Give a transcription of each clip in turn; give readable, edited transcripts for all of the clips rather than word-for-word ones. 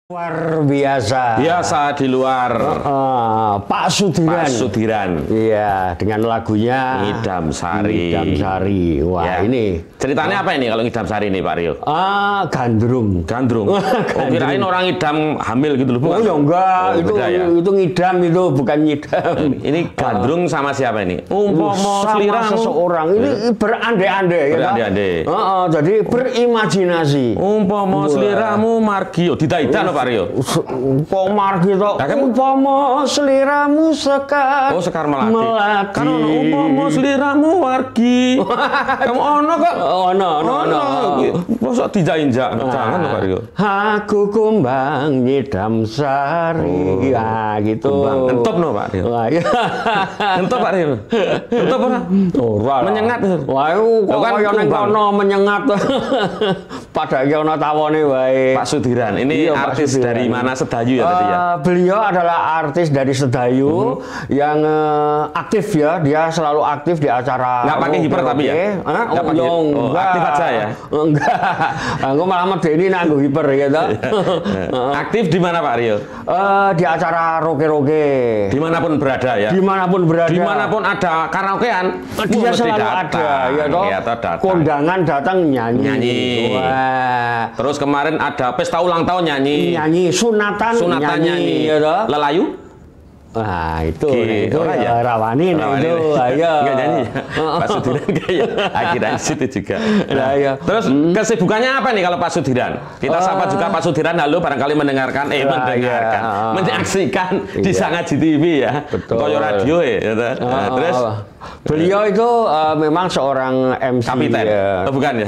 Luar biasa. Biasa di luar. Pak Sudiran. Pak Sudiran. Iya, dengan lagunya Ngidam Sari. Ngidam Sari. Wah, ya. Ini. Ceritanya apa ini kalau Ngidam Sari ini, Pak Rio? Gandrung. Gandrung. Oh, kirain orang ngidam hamil gitu loh. Oh, ya enggak. Itu ngidam itu bukan nyidam. Ini gandrung sama siapa ini? Sama seseorang. Ini berandai-andai ya. Berandai-andai. Jadi berimajinasi. Umpama sliramu margi. Dita-ita loh Pak Rio. Kok margi toh? Umpama sliramu sekar. Oh, Sekar Melati. Kan ono umpama sliramu wargi. Kamu ono kok? Ono. Mosok diinjak-injak. Jangan loh Pak Rio. Aku kumbang Ngidam Sari. Gitu. Entop no Pak Rio. Entop Pak Rio. Entop ora? Ora. Menyengat. Wah, kok kaya ning kono menyengat. Padahal ono tawone wae. Pak Sudiran. Ini artis dari mana? Sedayu ya tadi ya? Beliau adalah artis dari Sedayu yang aktif ya. Dia selalu aktif di acara. Nggak pakai hiper tapi ya? Nggak pakai enggak. Aktif aja ya? Enggak. Aku malah medeni nanggo hiper gitu. Aktif di mana Pak Rio? Di acara roke-roke. Dimanapun berada ya? Dimanapun berada. Dimanapun ada karaokean. Dia selalu ada ya toh. Kondangan datang nyanyi. Wah. Terus kemarin ada pesta ulang tahun nyanyi. Sunatan nyanyi. Ya toh? Lelayu? Nah itu ya Rawani itu ayo nggak nyanyi Pak Sudiran kayak akhirnya situ juga. Terus kesibukannya apa nih kalau Pak Sudiran? Kita sapa juga Pak Sudiran, halo, barangkali mendengarkan menyaksikan di Sangaji TV ya, Koyo Radio ya. Terus beliau itu memang seorang MC. Kapiten? Ya. Oh, bukan ya?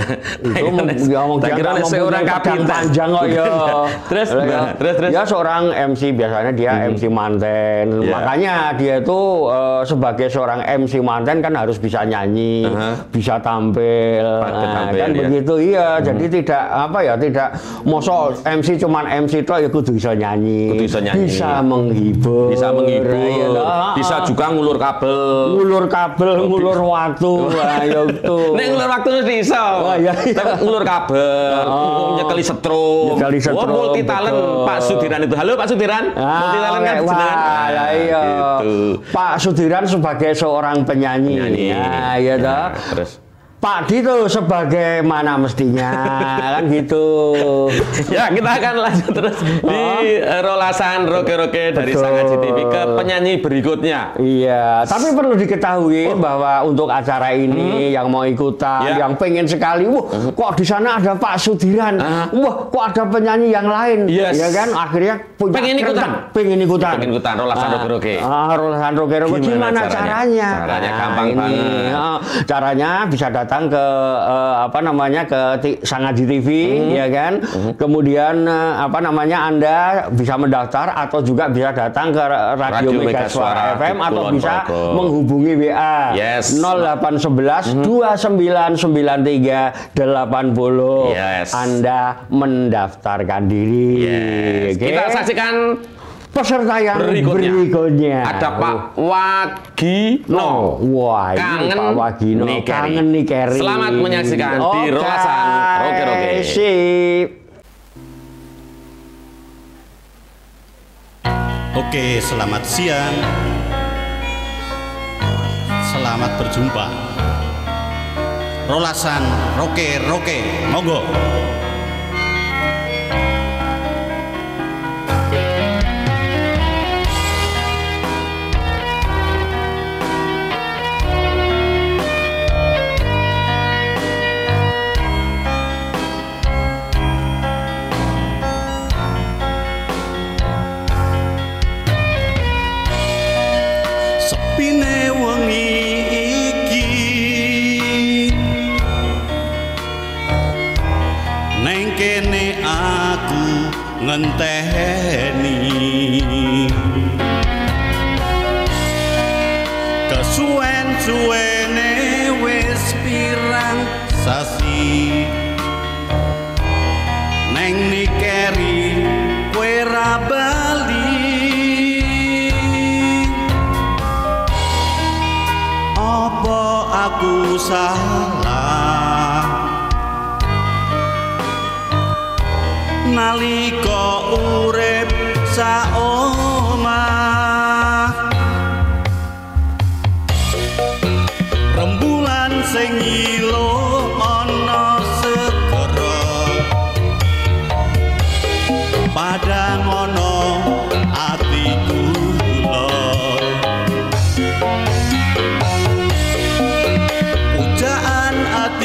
Tak kira seorang kapiten panjang kok ya. Terus dia seorang MC, biasanya dia MC manten. Makanya dia itu sebagai seorang MC manten kan harus bisa nyanyi, bisa tampil. Kan begitu iya. Jadi tidak mosok MC cuman MC itu ya kudu bisa nyanyi. Bisa menghibur. Bisa juga ngulur kabel. Ngulur waktu. Ya itu. Nek ngulur waktu wis iso. Tapi ngulur kabel, nyekeli setrum. Multi talent Pak Sudiran itu. Halo Pak Sudiran. Multi talent kan jenengan. Iya. Gitu. Pak Sudiran sebagai seorang penyanyi. Nah, ya toh. Terus Pak Dito sebagai mana mestinya kan gitu. Ya, kita akan lanjut terus di rolasan roke-roke dari Sangaji TV ke penyanyi berikutnya. Iya, tapi perlu diketahui bahwa untuk acara ini yang mau ikutan, yang pengen sekali, kok di sana ada Pak Sudiran, kok ada penyanyi yang lain, ya kan? Akhirnya pengen ikutan rolasan roke-roke. Rolasan roke-roke gimana caranya? Caranya gampang banget. Caranya bisa datang ke ke Sangaji TV ya kan. Kemudian Anda bisa mendaftar atau juga bisa datang ke Radio Mega Suara FM atau bisa menghubungi WA 0811 2993 80. Anda mendaftarkan diri. Kita saksikan peserta yang berikutnya. Ada Pak Wagino. Wah, kangen Pak Wagino. Kangen nih Kerry. Selamat menyaksikan di rolasan roke-roke. Sip. Oke, selamat siang. Selamat berjumpa. Rolasan roke-roke. Monggo. Ngenteni kesuwen-suwene wis pirang sasi neng nikeri kowe ra bali. Apa aku salah nalika urip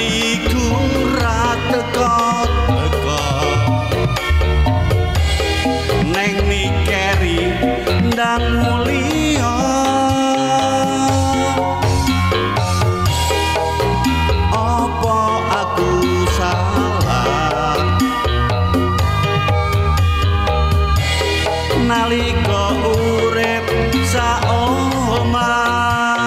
atiku ra teko-teko neng mikiri ndang mulia apa aku salah nalika urip saomah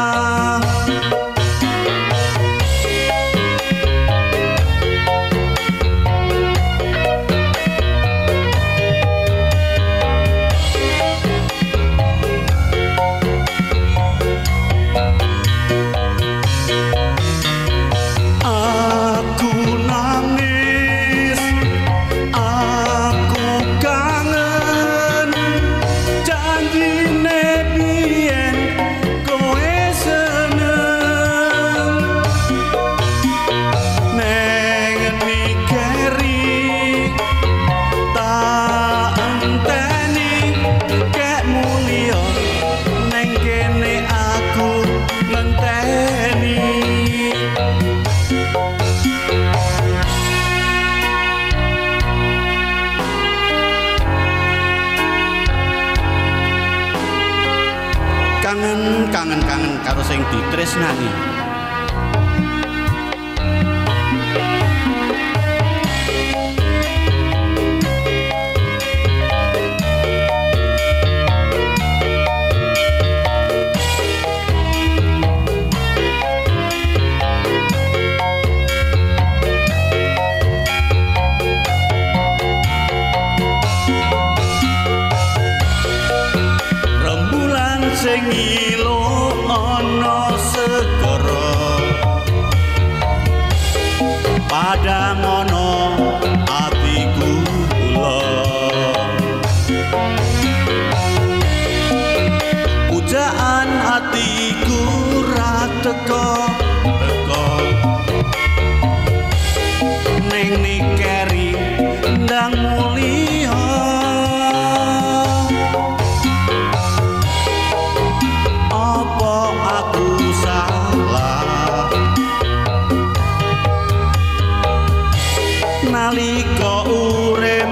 kangen karo sing ditresnani. Rembulan sing ilo ana segara padang ana atiku kula pujaan atiku ra teko-teko ning nikeri ndang mulia nalika urip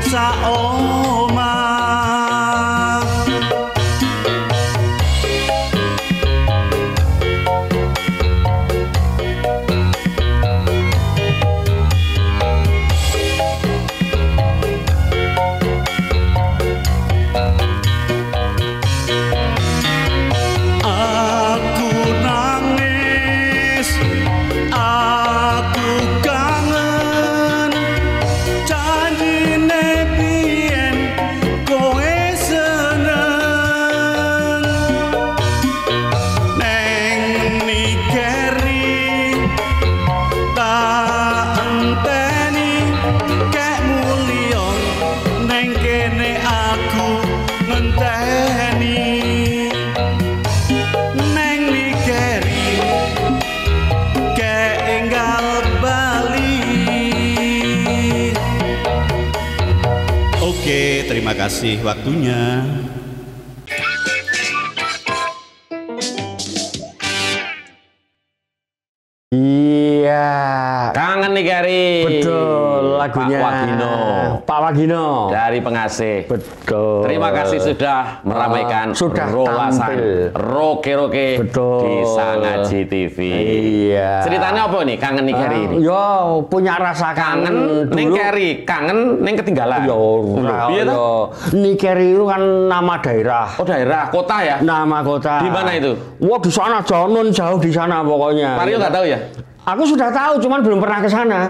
saomah aku nangis aku kangen janjine biyen kowe seneng neng nikeri tak enteni kek mulia neng kene aku ngenteni neng nikeri kek enggal bali. Oke, terima kasih waktunya. Iya. Kangen nih Gary. Betul lagunya. Pak Wagino. Pak Wagino. Dari Pengasih. Betul. Terima kasih sudah meramaikan sudah rolasan tampil. Roke-roke Betul. di Sangaji TV. Iya. Ceritanya apa nih kangen nih Gary ini? Yo punya rasa Kangen neng Gary, kangen neng ketinggalan. Yo, Iya toh? Nikeri itu kan nama daerah. Oh daerah, kota ya? Nama kota. Di mana itu? Wah di sana jauh jauh di sana pokoknya. Mario nggak tahu ya? Aku sudah tahu, cuman belum pernah ke sana.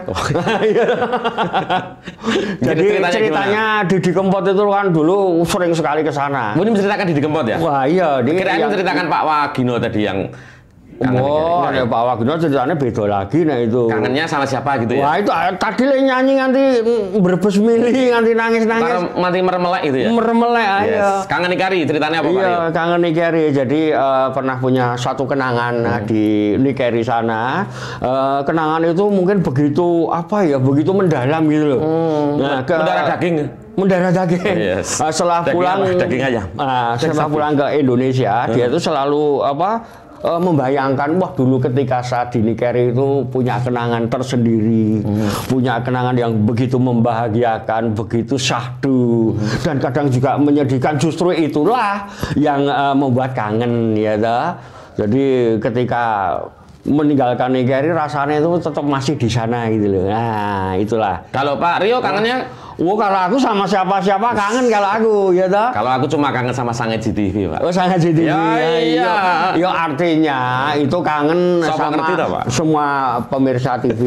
Jadi ceritanya Didi Kempot itu kan dulu sering sekali ke sana. Ini menceritakan Didi Kempot ya? Wah iya. Kira-kira menceritakan Pak Wagino tadi yang Oh, ya Pak Wagino ceritanya beda lagi nah itu. Kangennya sama siapa gitu ya? Wah itu tadi nyanyi nganti berbes mili, nganti nangis-nangis. Mati meremelek itu ya? Meremelek aja. Yes. Kangen Nikari, ceritanya apa Pak? Iya, kangen Nikari. Jadi pernah punya suatu kenangan di Nikari sana. Kenangan itu mungkin begitu apa ya, begitu mendalam gitu loh. Nah, mendarah daging. Mendarah daging. Yes. Setelah daging pulang apa? Daging ayam. setelah pulang ke Indonesia, dia itu selalu apa? membayangkan, wah dulu ketika saat di Nikeri itu punya kenangan tersendiri, punya kenangan yang begitu membahagiakan, begitu syahdu, dan kadang juga menyedihkan. Justru itulah yang membuat kangen, ya dah. Jadi ketika meninggalkan Nikeri rasanya itu tetap masih di sana gitu loh. Nah, itulah. Kalau Pak Rio kangennya? Kalau aku sama siapa-siapa kangen kalau aku, ya toh. Kalau aku cuma kangen sama Sang Eji TV, Pak. Oh, Sang Eji TV. Ya, iya. Ya artinya itu kangen sama ngerti tak, Pak? Semua pemirsa TV.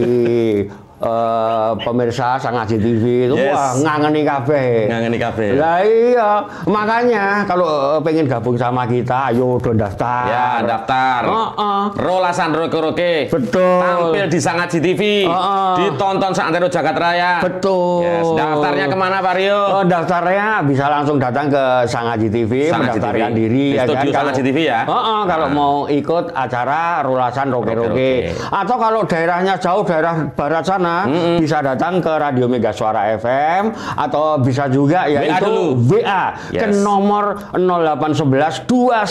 Pemirsa Sang Eji TV itu wah ngangeni kabeh. Ngangeni kabeh. Lah iya, makanya kalau pengen gabung sama kita, ayo do daftar. Ya, daftar. Rolasan Roke-Roke. Betul. Tampil di Sang Eji TV. Ditonton seantero jagat raya. Betul. Yes. Daftarnya kemana, Pak Rio? Daftarnya bisa langsung datang ke Sang Eji TV, mendaftarkan diri. Di studio Sang Eji TV ya. Kalau mau ikut acara Rolasan Roke-Roke. Atau kalau daerahnya jauh, daerah barat sana, bisa datang ke Radio Mega Suara FM, atau bisa juga ya WA itu dulu. WA ke nomor 0811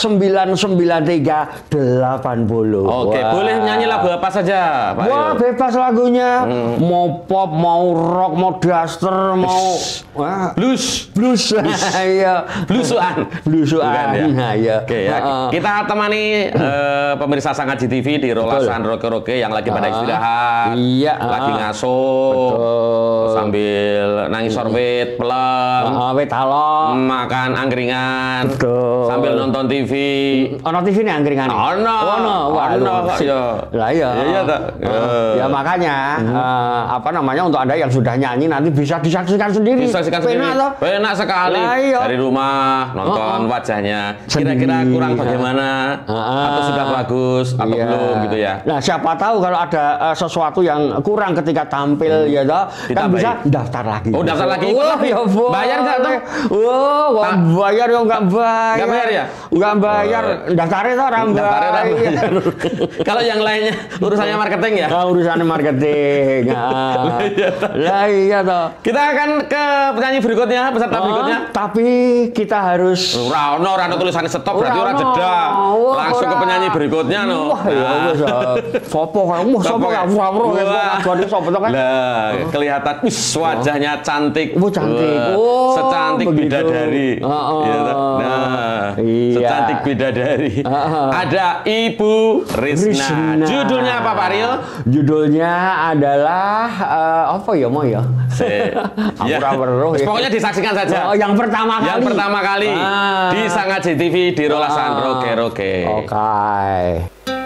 2993 80. Oke, boleh nyanyi lagu apa saja, Pak Rio? Wah, bebas lagunya. Mau pop, mau rock, mau duster, mau blues. Iya. Bluesuan. Nah, iya. Oke ya. Kita temani pemirsa Sang Eji TV di Rolasan Roke-Roke yang lagi pada istirahat. Iya. Lagi ngaso. Sambil nangis sorbet, pelem. Wet talong. Makan angkringan. Betul. Sambil nonton TV. Ono TV nih angkringan. Ono. Lah iya. Iya tak. Ya makanya apa namanya, untuk Anda yang sudah nyanyi nanti bisa disaksikan sendiri. Disaksikan sendiri. Penak sekali. Dari rumah nonton wajahnya. Kira-kira kurang bagaimana? Atau sudah bagus atau belum gitu ya. Nah, siapa tahu kalau ada sesuatu yang kurang ketika tampil ya toh, kan bisa daftar lagi. Oh, daftar lagi. Ya, bayar nggak tuh? Bayar ya nggak bayar. Nggak bayar ya? Nggak bayar. Daftarnya tuh orang bayar. Kalau yang lainnya urusannya marketing ya? Urusannya marketing. Lah iya toh. Kita akan ke penyanyi berikutnya, peserta berikutnya. Tapi kita harus Rano tulisannya stop, berarti orang jeda. Langsung ke penyanyi berikutnya no. Wah, ya wis. Sopo kamu? Sopo kamu? Lah, kelihatan wajahnya cantik. Cantik. Secantik bidadari. Secantik bidadari. Ada Ibu Risna. Judulnya apa, Pak Rio? Judulnya adalah apa ya, mau ya? Pokoknya disaksikan saja. Yang pertama kali. Yang pertama kali di Sang Eji TV di Rolasan Roke-Roke. Oke.